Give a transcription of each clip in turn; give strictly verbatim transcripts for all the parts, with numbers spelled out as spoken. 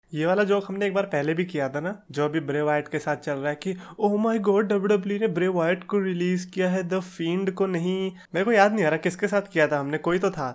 ये वाला जोक हमने एक बार पहले भी किया था ना, जो अभी ब्रे वाइट के साथ चल रहा है कि oh my god W W ने ब्रे वाइट को रिलीज किया है, द फील्ड को नहीं। मेरे को याद नहीं आ रहा किसके साथ किया था हमने, कोई तो था।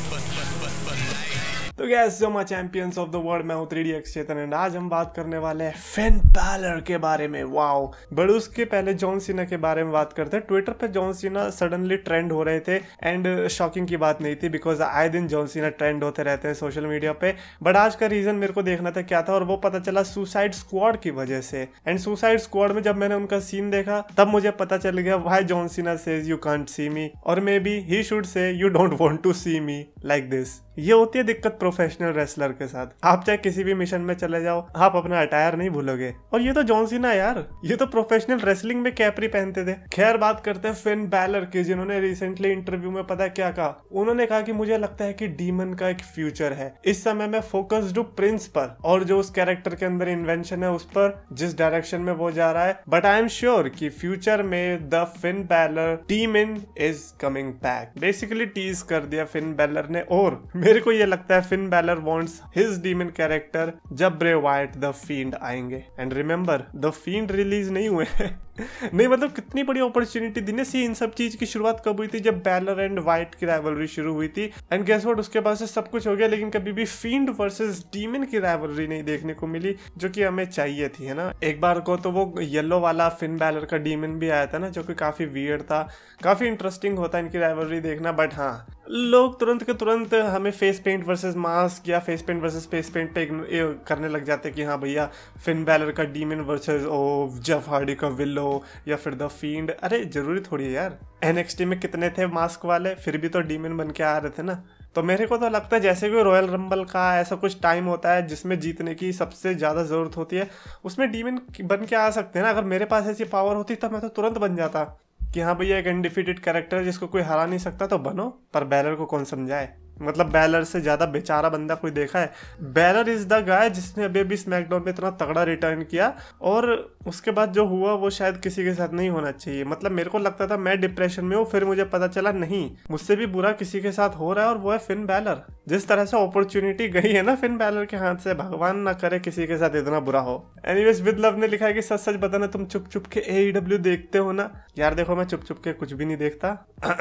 तो गैस जो my champions of the world, मैं हूं three D X Chetan and आज हम बात करने वाले हैं फिन बैलर के बारे में। वाओ, बट उसके पहले जॉन सीना के बारे में बात करते हैं। ट्विटर पे जॉन सीना सडनली ट्रेंड हो रहे थे एंड शॉकिंग की बात नहीं थी बिकॉज आए दिन जॉन सीना ट्रेंड होते रहते हैं सोशल मीडिया पे। बट आज का रीजन मेरे को देखना था क्या था, और वो पता चला सुसाइड स्क्वाड की वजह से। एंड सुसाइड स्क्वाड में जब मैंने उनका सीन देखा तब मुझे पता चल गया why John Cena says you can't see me, और maybe he should say you don't want to see me like this. ये होती है दिक्कत प्रोफेशनल रेसलर के साथ। आप चाहे किसी भी मिशन में चले जाओ, आप अपना अटायर नहीं भूलोगे। और ये तो जॉन सीना यार, ये तो प्रोफेशनल रेसलिंग में कैपरी पहनते थे। खैर बात करते हैं फिन बैलर की, जिन्होंने रिसेंटली इंटरव्यू में पता क्या कहा। उन्होंने कहा कि मुझे लगता है कि डीमन का एक फ्यूचर है, इस समय मैं फोकस्ड हूं प्रिंस पर और जो उस कैरेक्टर के अंदर इन्वेंशन है उस पर, जिस डायरेक्शन में वो जा रहा है। बट आई एम श्योर कि फ्यूचर में the Finn Balor Demon is coming back. Basically tease कर दिया फिन बैलर ने। और मेरे को ये लगता है Finn Balor wants his Demon character जब ब्रे वाइट द फील्ड आएंगे। And remember the Fiend release नहीं हुए नहीं मतलब कितनी बड़ी अपॉर्चुनिटी दी ना। सी इन सब चीज की शुरुआत कब हुई थी, जब बैलर एंड वाइट की राइवलरी शुरू हुई थी। एंड गेस व्हाट, उसके बाद से सब कुछ हो गया, लेकिन कभी भी फील्ड वर्सेस डीमन की राइवलरी नहीं देखने को मिली जो कि हमें चाहिए थी, है ना। एक बार को तो वो येलो वाला फिन बैलर का डीमन भी आया था ना, जो कि काफी वियर्ड था। काफी इंटरेस्टिंग होता है इनकी राइवलरी देखना। बट हाँ, लोग तुरंत के तुरंत हमें फेस पेंट वर्सेस मास्क या face paint versus face paint पे करने लग जाते कि हाँ भैया फिन बैलर का Demon versus oh Jeff Hardy का विलो या फिर द फील्ड। अरे जरूरी थोड़ी है यार, एनएक्सटी में कितने थे मास्क वाले, फिर भी तो डीमन बन के आ रहे थे ना। तो मेरे को तो लगता है जैसे कि रॉयल रंबल का ऐसा कुछ टाइम होता है जिसमें जीतने की सबसे ज्यादा जरूरत होती है, उसमें डीमन बन के आ सकते हैं ना। अगर मेरे पास ऐसी पावर होती तो मैं तो तुरंत बन जाता कि हाँ भैया एक अनडिफीटेड कैरेक्टर जिसको कोई हरा नहीं सकता तो बनो। पर बैलर को कौन समझाए, मतलब बैलर से ज्यादा बेचारा बंदा कोई देखा है। बैलर इज द गाय जिसने अभी अभी स्मैकडाउन में इतना तगड़ा रिटर्न किया, और उसके बाद जो हुआ वो शायद किसी के साथ नहीं होना चाहिए। मतलब मेरे को लगता था मैं डिप्रेशन में हूँ, फिर मुझे पता चला नहीं, मुझसे भी बुरा किसी के साथ हो रहा है और वो है फिन बैलर। जिस तरह से अपॉर्चुनिटी गई है ना फिन बैलर के हाथ से, भगवान ना करे किसी के साथ इतना बुरा हो। एनीवेज विद लव ने लिखा है कि सच सच बताना तुम चुप चुप के एईडब्ल्यू देखते हो ना। यार देखो मैं चुप चुप के कुछ भी नहीं देखता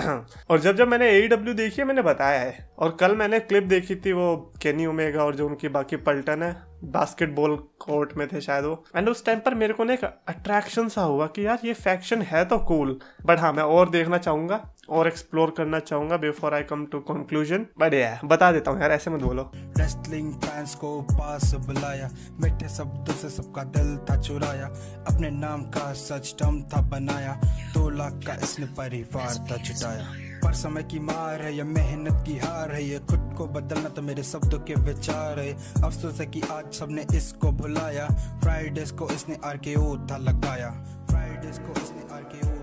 और जब जब मैंने एईडब्ल्यू देखी है मैंने बताया है। और कल मैंने क्लिप देखी थी वो केनी ओमेगा और जो उनकी बाकी पलटन है, बास्केटबॉल कोर्ट में थे शायद वो। एंड उस टाइम पर मेरे को ना एक अट्रैक्शन सा हुआ कि यार ये फैक्शन है तो कूल। बट हाँ, मैं और देखना चाहूंगा और एक्सप्लोर करना चाहूंगा before I come to conclusion. But यार बता देता हूँ यार, ऐसे मत बोलो। रेसलिंग फैंस को पास बुलाया, मीठे शब्दों से सबका दिल था चुराया, अपने नाम का सच दम था बनाया, दो लाख का इसने परिवार था जुटाया। पर समय की मार है, ये मेहनत की हार है, ये खुद को बदलना तो मेरे शब्दों के विचार है। अफसोस है कि आज सबने इसको भुलाया, फ्राइडेज को इसने आरकेओ था लगाया, फ्राइडेज को इसने आरकेओ